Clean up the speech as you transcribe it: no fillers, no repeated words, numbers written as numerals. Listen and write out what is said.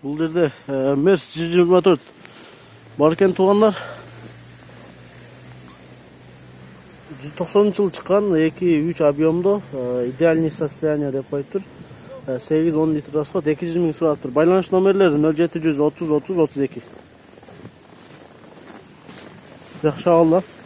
Бұл жерде Мерс 124 бар екен туғандар. 190 жылы шыққан 2-3 объемды идеальный состояние деп қойып тұр. 8-10 литр расход, 200 мың сұрап тұр. Байланыш номерлері 0730 30 30 32. Жақсы алла.